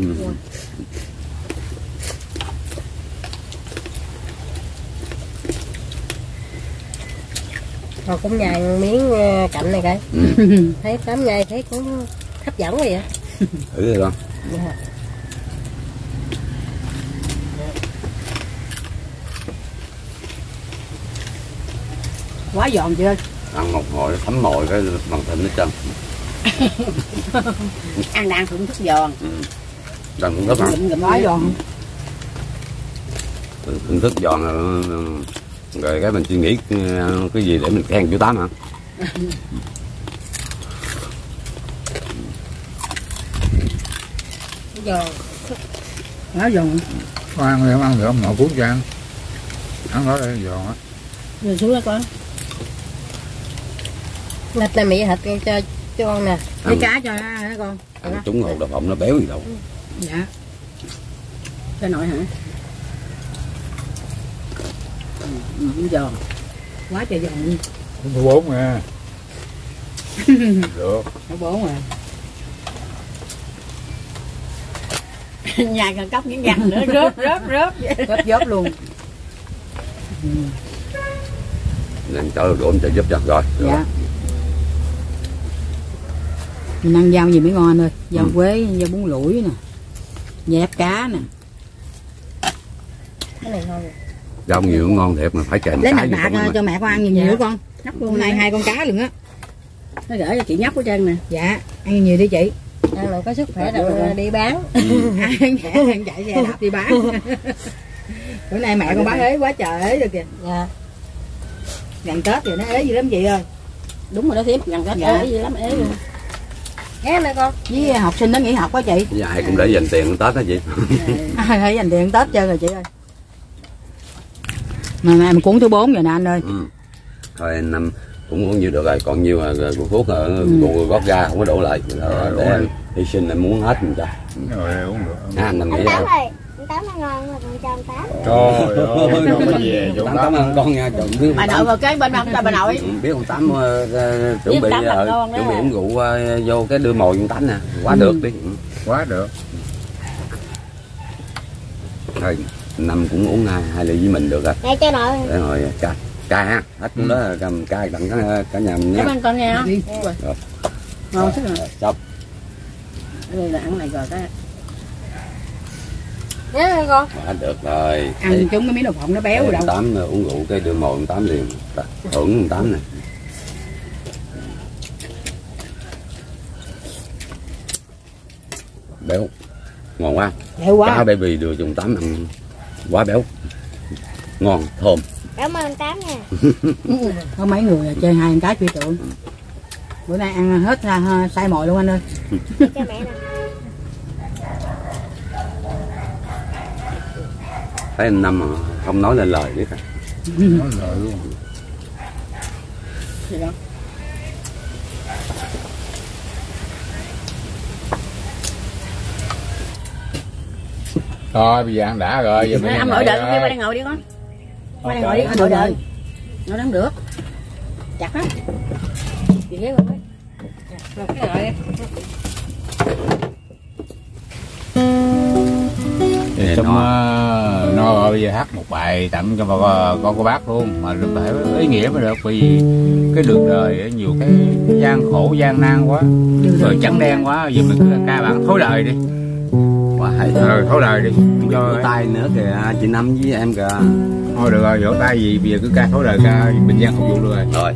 Speaker 1: Rồi cũng nhai miếng ờ, cạnh này coi.
Speaker 3: Ừ.
Speaker 1: Thấy Tám nhai thấy cũng hấp dẫn quá vậy.
Speaker 3: Thử đi con.
Speaker 1: Dạ.
Speaker 2: Quá giòn chưa?
Speaker 3: Ăn một hồi thấm mồi cái bằng thịt hết trơn.
Speaker 2: Ăn đang thưởng thức giòn.
Speaker 3: Đang thưởng thức hả?
Speaker 2: Quá giòn.
Speaker 3: Thưởng thức giòn rồi, rồi cái mình suy nghĩ cái gì để mình khen chú Tám hả?
Speaker 1: Giòn.
Speaker 2: Quá giòn.
Speaker 4: Có ăn thì không ăn được không nội cuốn cho ăn. Ăn đó đây giòn á.
Speaker 2: Rồi xuống đó con.
Speaker 1: Thịt này mì thịt cho cho con nè.
Speaker 2: Với cá cho nó đó con.
Speaker 3: Ăn trúng hột đậu phộng nó béo gì đâu.
Speaker 2: Dạ. Cho nội hả? Ừ, ừ, giòn. Quá trời giòn luôn.
Speaker 4: Cũng thứ bốn nha. Được.
Speaker 2: Nó bốn rồi. Nhà còn cốc những găng nữa rớp rớp rớp rớp rớp luôn.
Speaker 3: Nên cho đổ cho giúp cho rồi. Được.
Speaker 2: Dạ. Mình ăn rau gì mới ngon anh ơi. Rau
Speaker 3: Ừ.
Speaker 2: quế, rau bún lủi nè, dẹp cá nè.
Speaker 1: Cái này ngon.
Speaker 3: Rau nhiều ngon thiệt mà phải kèm
Speaker 2: Lấy
Speaker 3: cái
Speaker 2: mặt
Speaker 3: gì
Speaker 2: bạc
Speaker 3: không
Speaker 2: cho mẹ con ăn nhiều nhiều
Speaker 1: Dạ.
Speaker 2: con.
Speaker 1: Nhóc
Speaker 2: Hôm nay hai con cá luôn á.
Speaker 6: Nó gửi cho chị nhóc của Trân nè.
Speaker 2: Dạ, ăn nhiều đi chị.
Speaker 1: Ăn là có sức khỏe rồi đi bán.
Speaker 2: Ăn ăn chạy xe đạp đi bán. Bữa nay mẹ con bán ế quá trời ế rồi kìa.
Speaker 1: Dạ.
Speaker 2: Gần Tết rồi nó ế gì lắm chị ơi.
Speaker 6: Đúng rồi đó thím, gần Tết
Speaker 2: Dạ.
Speaker 6: ế gì lắm ế luôn.
Speaker 1: Ghé này con.
Speaker 2: Với học sinh nó nghỉ học quá chị.
Speaker 3: Với ai cũng để dành tiền Tết đó chị.
Speaker 2: Ai phải dành tiền Tết chơi rồi chị ơi. Mà mẹ mình cuốn thứ bốn rồi nè anh ơi.
Speaker 3: Ừ. Thôi năm cũng uống nhiều được rồi, còn nhiều là của thuốc ở ừ. gót ra không có đổ lại. Rồi, để em hy sinh em muốn hết mình cho.
Speaker 4: Rồi uống được.
Speaker 3: À, anh làm
Speaker 5: Anh
Speaker 3: nghĩ
Speaker 5: Tám
Speaker 3: sao?
Speaker 5: ơi, anh Tám nó ngon mà còn cho anh Tám.
Speaker 4: Trời ơi, đâu có về chỗ
Speaker 3: Tám
Speaker 4: đó.
Speaker 3: Tám ơn con nha, chồng biết
Speaker 6: Bà nội ngồi kế bên ông ta bà nội.
Speaker 3: Ừ, biết ông Tám uh, uh, chuẩn bị
Speaker 6: Tám làm
Speaker 3: uh,
Speaker 6: ngon đó.
Speaker 3: chuẩn bị uống rượu uh, vô cái đưa mồi ông Tám nè, quá
Speaker 2: Ừ.
Speaker 3: được đi. Ừ.
Speaker 4: Quá được.
Speaker 3: Thôi năm cũng uống hai, hai ly với mình được rồi.
Speaker 5: Đây cho nội.
Speaker 3: Để rồi ca ca ha, hết cũng đó cầm ca tặng cả, cả nhà mình nha.
Speaker 6: Cảm ơn con nha.
Speaker 2: Đi.
Speaker 3: Rồi.
Speaker 6: Ngon thích rồi.
Speaker 3: Xong.
Speaker 6: Đây là ăn này rồi đó.
Speaker 1: Ghé này con.
Speaker 3: Quá được rồi.
Speaker 2: Ăn chúng cái miếng đậu phộng nó béo rồi đâu.
Speaker 3: Ông Tám uh, uống rượu cái đưa mồi ông Tám liền. Thưởng ông Tám nè. Béo ngon quá.
Speaker 2: Béo quá.
Speaker 3: Cá baby đưa cho ông Tám ăn quá béo, ngon thơm.
Speaker 5: Cảm ơn anh Tám nha.
Speaker 2: Có mấy người chơi hai con cá chuối tượng. Bữa nay ăn hết uh, sai mồi luôn anh ơi.
Speaker 5: Đây cho mẹ nè.
Speaker 3: Thấy anh Năm mà không nói lên lời biết à.
Speaker 4: Nói lời luôn.
Speaker 6: Gì đó.
Speaker 4: Thôi bây giờ ăn đã rồi. Giờ mình
Speaker 6: Anh
Speaker 4: đi
Speaker 6: ngồi đợi
Speaker 4: rồi.
Speaker 6: con đi, qua đây ngồi đi con. Qua đây ngồi đi,
Speaker 4: Ok.
Speaker 6: anh ngồi đợi. Ngồi đang được. Chặt á. Chị ghé con đấy.
Speaker 1: Rồi cái này.
Speaker 4: Thì trong nó, nó bây giờ hát một bài tặng cho bà con, con cô bác luôn mà phải ý nghĩa mới được, vì cái đường đời nhiều cái gian khổ gian nan quá rồi trắng đen quá, giờ mình cứ ca bản thối đời đi.
Speaker 3: Quá hay.
Speaker 4: Rồi thối đời đi cho
Speaker 3: vỗ tay nữa kìa chị Năm với em kìa.
Speaker 4: Thôi được rồi, vỗ tay gì bây giờ cứ ca thối đời, ca bình dân phục vụ luôn rồi.
Speaker 3: Rồi.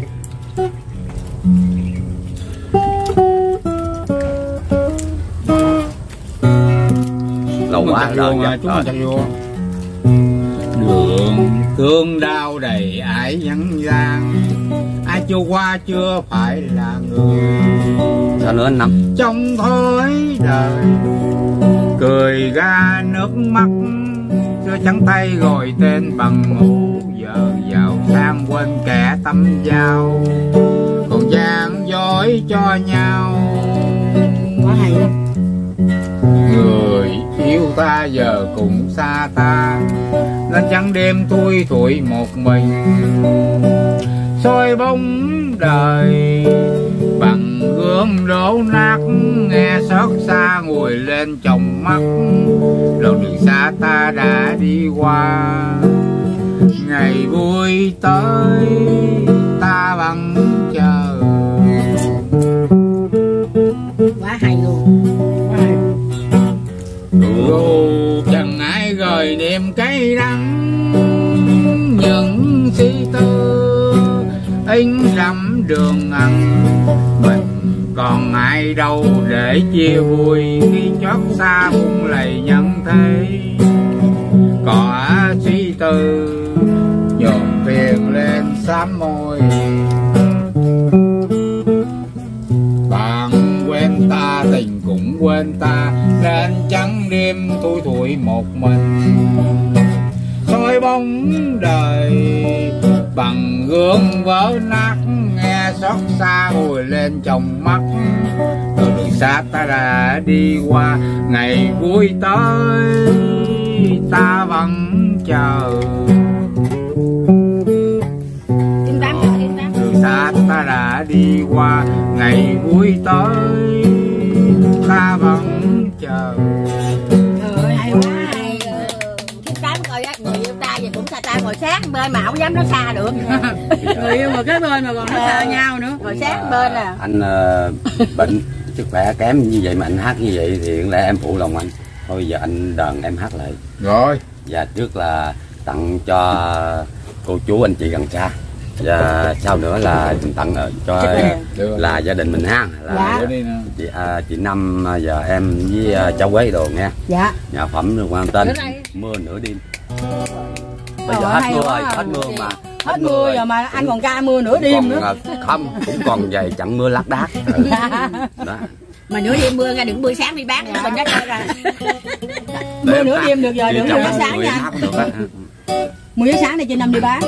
Speaker 3: Lâu quá rồi
Speaker 4: chúng mình chắc vô. Đường thương đau đầy ải nhân gian, ai chưa qua chưa phải là người.
Speaker 3: Sao nữa anh Năm?
Speaker 4: Trong thối đời cười ra nước mắt, xưa trắng tay gọi tên bằng mũ, giờ giàu sang quên kẻ tâm giao, còn gian dối cho nhau.
Speaker 2: Quá hay luôn.
Speaker 4: Người yêu ta giờ cũng xa ta, nên trắng đêm thui thủi một mình, soi bóng đời bằng gương đổ nát, nghe xót xa ngồi lên trong mắt. Đoạn đường xa ta đã đi qua, ngày vui tới ta vẫn chờ.
Speaker 6: Quá hay luôn. Quá hay.
Speaker 4: Dù chẳng ai gời niềm cay đắng, những suy tư in đậm đường ăn, mình còn ai đâu để chia vui khi chót xa buông lầy nhân thế. Có suy tư nhộn phiền lên xám môi, bạn quên ta tình cũng quên ta, nên trắng đêm thui thủi một mình, soi bóng đời bằng gương vỡ nát, nghe xót xa ngồi lên trong mắt. Từ đường xa ta đã đi qua, ngày vui tới ta vẫn chờ.
Speaker 6: Tiếng tám, tiếng tám.
Speaker 4: Đường xa ta đã đi qua, ngày vui tới ta vẫn chờ.
Speaker 6: Trời ơi, hay quá hay. Tiếng tám coi á, người yêu ta vậy cũng xa ta, ngồi sát bên mà không dám nói xa được.
Speaker 2: Người yêu mà cái bên mà còn nó xa nhau nữa.
Speaker 6: Ngồi sát bên à.
Speaker 3: Anh uh, bệnh sức khỏe kém như vậy mà anh hát như vậy thì lẽ em phụ lòng anh. Thôi giờ anh đờn em hát lại.
Speaker 4: Rồi.
Speaker 3: Và trước là tặng cho cô chú anh chị gần xa, và sau nữa là tặng cho là gia đình mình ha, là
Speaker 2: dạ.
Speaker 3: chị à, chị Năm và em với à, cháu Quế đồ nha.
Speaker 2: Dạ.
Speaker 3: Nhà phẩm được quan tên Mưa Nửa Đêm. Bây giờ hết mưa rồi, hết mưa mà
Speaker 2: hết mưa rồi mà anh còn ca mưa nửa đêm nữa.
Speaker 3: Không, cũng còn vài trận mưa lác đác. Ừ. Đó.
Speaker 6: Mà nửa đêm mưa ra đừng mưa sáng đi bác, mình đã cho ra.
Speaker 2: Mưa nửa đêm được rồi, đừng mưa sáng nha. Mười giờ sáng này trên năm đi bán.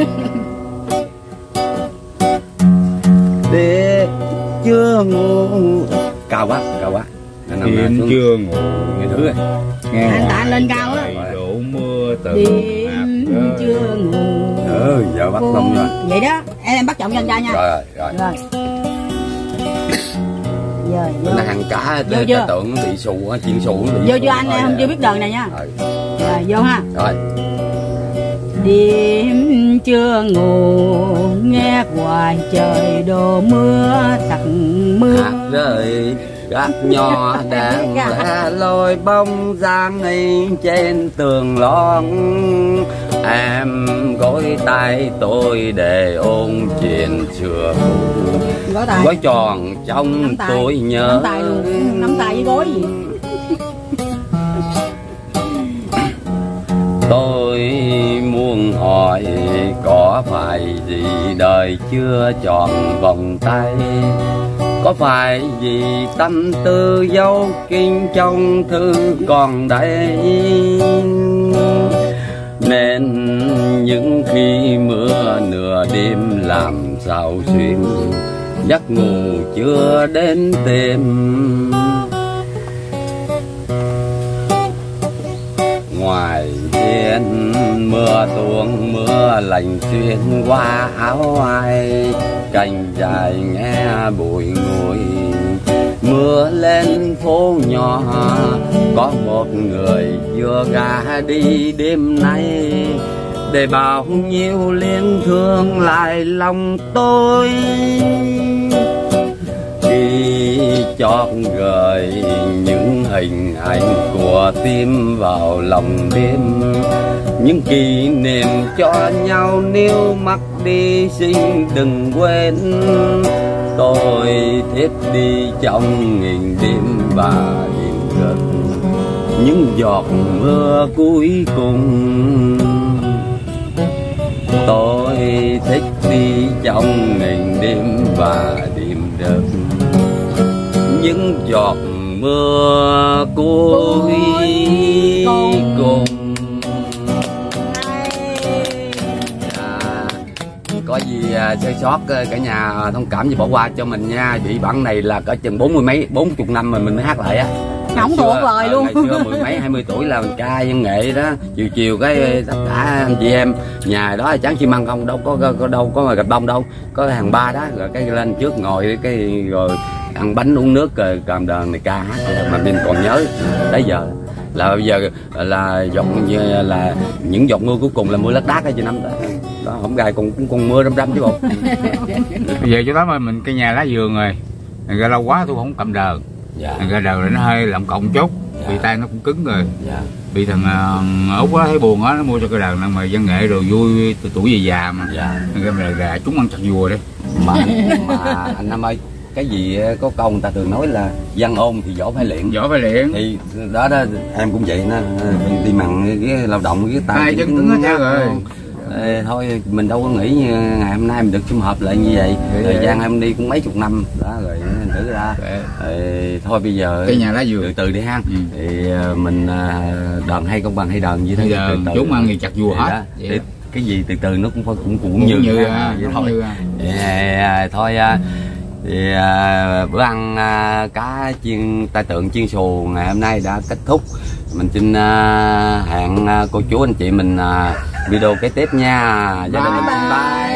Speaker 3: Để chưa ngủ. Cao quá, cao quá.
Speaker 4: Đêm chưa ngủ.
Speaker 3: Nghe thứ rồi.
Speaker 4: Nghe
Speaker 2: anh tạ lên cao á.
Speaker 4: Đổ mưa từ
Speaker 2: đêm chưa ngủ.
Speaker 3: Ừ, giờ bắt xong rồi.
Speaker 2: Vậy đó, em em bắt trọng cho anh trai nha.
Speaker 3: Rồi, rồi.
Speaker 2: Rồi. Giờ vô.
Speaker 3: Nó hàng cá cái tượng nó bị xù á, chuyện xù nó bị.
Speaker 2: Vô cho anh, em không chưa biết đời này nha.
Speaker 3: Rồi.
Speaker 2: Rồi vô ha.
Speaker 3: Rồi.
Speaker 2: Đêm chưa ngủ nghe hoài trời đổ mưa tặc mưa.
Speaker 3: Hạt rơi gác nhỏ đang lẻ loi bóng dáng ấy trên tường lon. Em gối tay tôi để ôn chuyện xưa cũ. Gói tròn trong tôi nhớ.
Speaker 2: Nắm tay luôn, nắm tay với gối gì.
Speaker 3: Tôi muốn hỏi có phải gì đời chưa tròn vòng tay, có phải vì tâm tư dấu kinh trong thư còn đây, nên những khi mưa nửa đêm làm sao xuyên giấc ngủ chưa đến tìm. Ngoài hiên mưa tuôn mưa lạnh xuyên qua áo ai, cành dài nghe bụi ngùi Mưa lên phố nhỏ, có một người vừa gà đi đêm nay, để bao nhiêu liên thương lại lòng tôi. Khi chót gợi những hình ảnh của tim vào lòng đêm, những kỷ niệm cho nhau nếu mất đi xin đừng quên. Tôi thiếp đi trong nghìn đêm và đêm gật những giọt mưa cuối cùng. Tôi thích đi trong nghìn đêm và đêm rực những giọt mưa cuối cùng. À, có gì à, sơ sót cả nhà thông cảm và bỏ qua cho mình nha. Chị bản này là cỡ chừng bốn mươi mấy bốn chục năm mà mình mới hát lại á.
Speaker 6: Không thuộc lời luôn.
Speaker 3: Ngày xưa mười mấy hai mươi tuổi là mình ca văn nghệ đó, chiều chiều cái tất cả anh chị em nhà đó tráng xi măng không, đâu có, có, có đâu có gạch bông đâu, có hàng ba đó, rồi cái lên trước ngồi cái rồi ăn bánh uống nước rồi cầm đờn này ca hát mà mình còn nhớ tới giờ. Là bây giờ là giọt là những giọt mưa cuối cùng là mưa lác đác ở trên năm đó, đó không gài còn cũng còn mưa râm râm chứ bộ.
Speaker 4: Bây giờ chú Tám ơi, mình cây nhà lá vườn rồi, ra lâu quá tôi không cầm đờn.
Speaker 3: Dạ.
Speaker 4: Ra đời nó hơi lộng cộng chút,
Speaker 3: dạ.
Speaker 4: Vì tay nó cũng cứng rồi.
Speaker 3: Dạ.
Speaker 4: Bị thằng uh, Út á thấy buồn á, nó mua cho cái đờn mà văn nghệ rồi vui từ tuổi về già mà.
Speaker 3: Dạ.
Speaker 4: Cái này gà chúng ăn chặt vùa đấy.
Speaker 3: Mà, mà anh Năm ơi, cái gì có câu người ta thường nói là văn ôn thì võ phải luyện.
Speaker 4: Võ phải luyện.
Speaker 3: Thì đó đó em cũng vậy, nó đi mặn cái lao động cái tay
Speaker 4: hai chân cứng hết trơn rồi.
Speaker 3: Ê, thôi mình đâu có nghĩ như ngày hôm nay mình được sum họp lại như vậy. Vậy thời vậy. Gian em đi cũng mấy chục năm đó rồi thử ra rồi, thôi bây giờ
Speaker 4: cái nhà lá vườn
Speaker 3: từ từ đi ha. Ừ. Thì mình đờn hay công bằng hay đờn gì
Speaker 4: thế từ từ chúng ăn thì chặt vùa hết
Speaker 3: đó. Cái gì từ từ nó cũng cũng cũng, cũng như,
Speaker 4: như
Speaker 3: à, vậy thôi
Speaker 4: như
Speaker 3: à, thôi à, thì à, bữa ăn à, cá chiên tai tượng chiên xù ngày hôm nay đã kết thúc. Mình xin à, hẹn à, cô chú anh chị mình à, video kế tiếp nha. Gia đình mình bye.